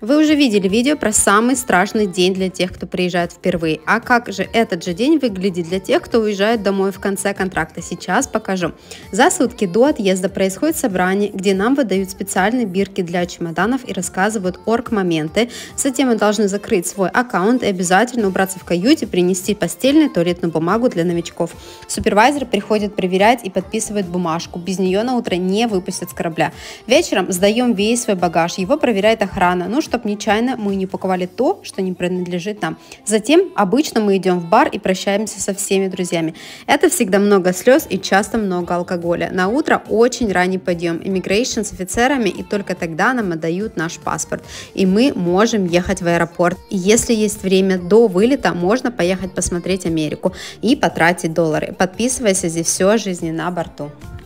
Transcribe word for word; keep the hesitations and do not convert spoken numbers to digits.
Вы уже видели видео про самый страшный день для тех, кто приезжает впервые. А как же этот же день выглядит для тех, кто уезжает домой в конце контракта? Сейчас покажу. За сутки до отъезда происходит собрание, где нам выдают специальные бирки для чемоданов и рассказывают орг-моменты. Затем мы должны закрыть свой аккаунт и обязательно убраться в каюте, принести постельную туалетную бумагу для новичков. Супервайзер приходит проверять и подписывает бумажку. Без нее на утро не выпустят с корабля. Вечером сдаем весь свой багаж. Его проверяет охрана. Ну, чтобы нечаянно мы не упаковали то, что не принадлежит нам. Затем обычно мы идем в бар и прощаемся со всеми друзьями. Это всегда много слез и часто много алкоголя. На утро очень ранний подъем, immigration с офицерами, и только тогда нам отдают наш паспорт. И мы можем ехать в аэропорт. И если есть время до вылета, можно поехать посмотреть Америку и потратить доллары. Подписывайся, здесь все о жизни на борту.